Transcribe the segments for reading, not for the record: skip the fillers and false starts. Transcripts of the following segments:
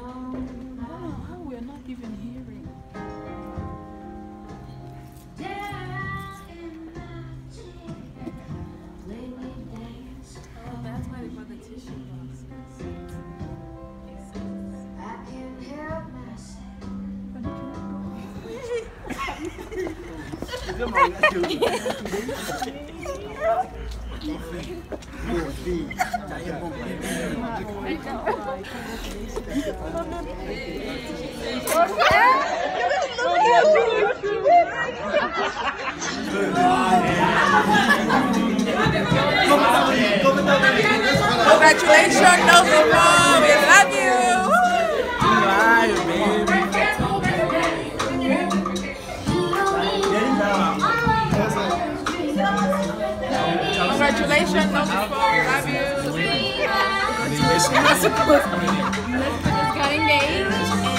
How we're not even hearing. Oh, that's why they brought the tissue boxes. Congratulations, Nozi Mom. We love you. Congratulations, Nozi Mom. We love you. Congratulations. Just got engaged.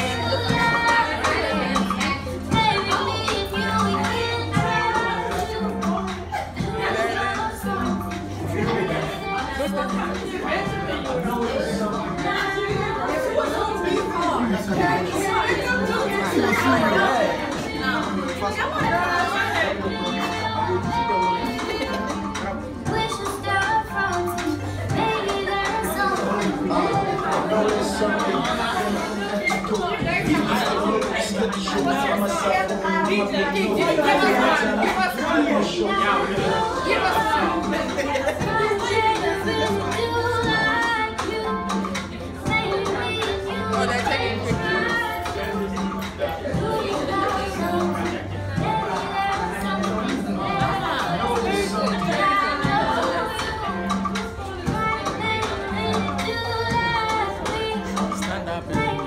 Oh, they're taking pictures. Stand up.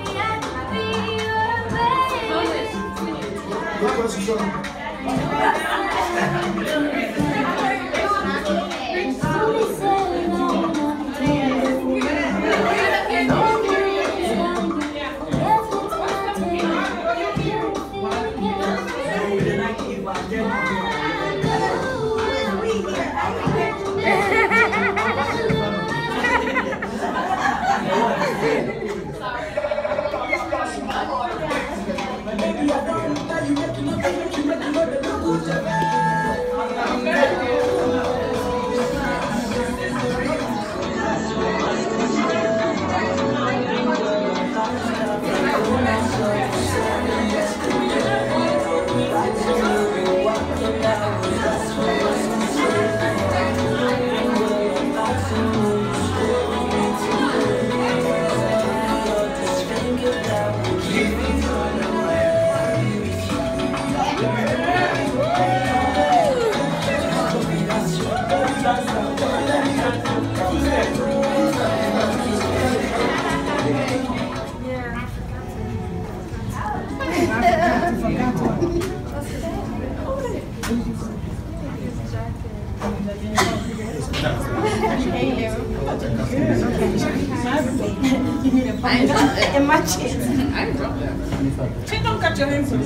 In my chest. I dropped that. She don't cut your hands.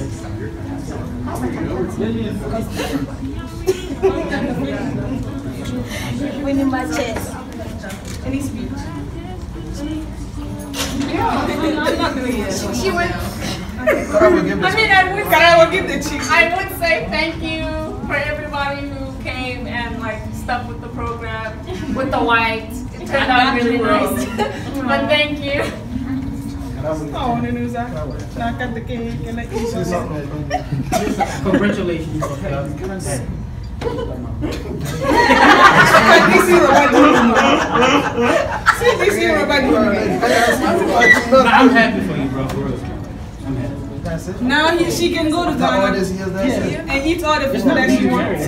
When in my chest. Any speech? I'm not doing it. She went. I would give the cheek. I would say thank you for everybody who came and like stuck with the program with the white. It turned out really nice. But thank you. Oh, and it was I got the cake and the Congratulations. I'm happy for you, bro. I'm happy. That's it. Now she can go to Ghana and eat all the food that she wants.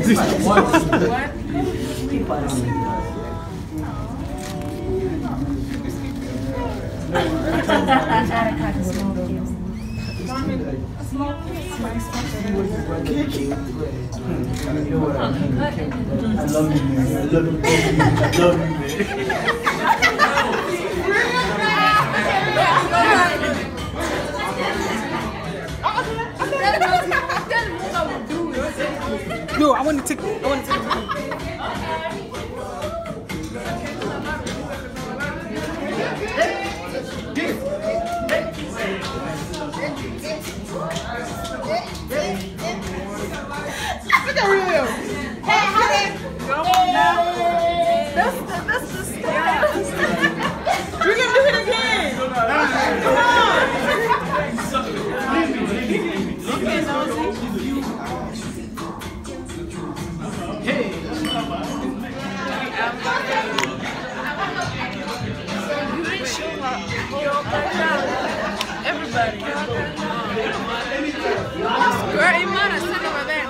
No, I want to take a picture. Look at Rio. Hey, come on now. That's the style. We're gonna do it again. Come on. Okay, Nozi. Hey. Everybody. Girl, Imana, send over there.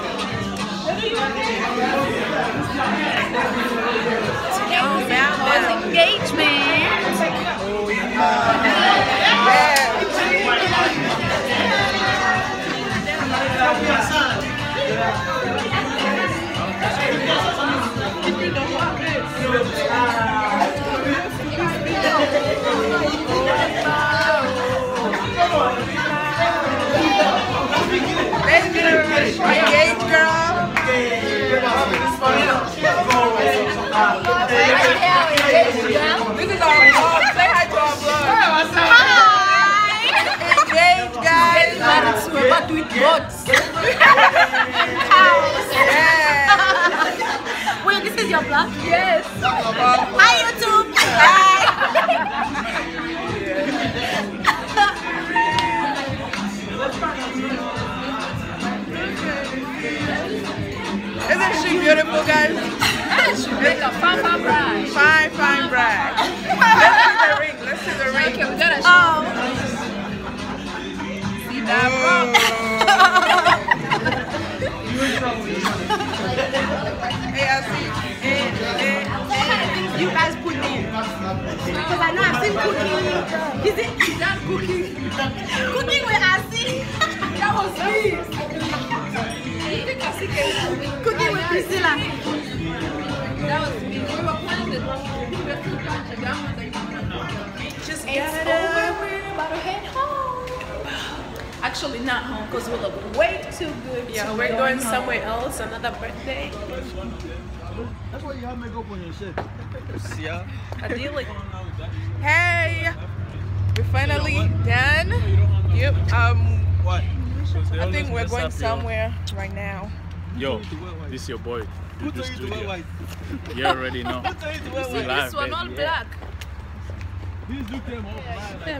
Was engagement. Engaged, girl. This is our vlog. Say hi to our vlog. Hi. Engaged, guys. We're about to eat bots. Yeah. Wait, this is your vlog? Yes. Hi, YouTube. Isn't she beautiful, guys? She make a fine bride. Fine bride. Let's see the ring. Okay, we gotta show. See that, bro? Hey, I see. You guys put in. Because I know I've seen cooking. Is that cooking? Cooking with Asi. That was me. Cooking with Priscilla. That was me. We were planning the just get over. We're about to head home. Actually, not home because we look way too good. Yeah, we're going somewhere else. Another birthday. That's why you have makeup on your shirt. Yeah. Ideally. Hey, we're finally done. Yep. What? I think we're going somewhere right now. Yo, this is your boy. Who told you to wear white? You already know. Who told you to wear white? This one all black. These look them all black.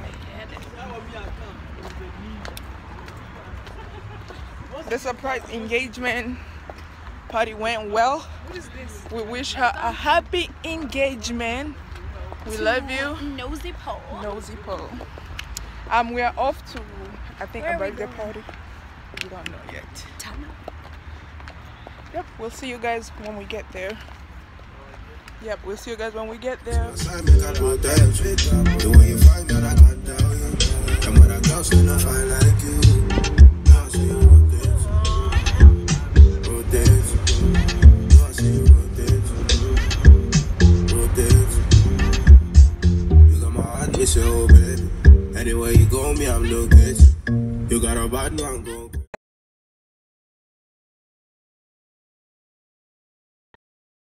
The surprise engagement party went well. What is this? We wish her a happy engagement. We love you. Nozi pole. Nozi pole. We are off to, I think, a birthday party. We don't know yet. Yep, we'll see you guys when we get there. Yep, we'll see you guys when we get there. The way you find that I can't tell you. And when I go, so I find like you. Now I see you rotate. Now I see you rotate. You got my heart, miss you, baby. Anywhere you go, me, I'm located. You got a bad man, go.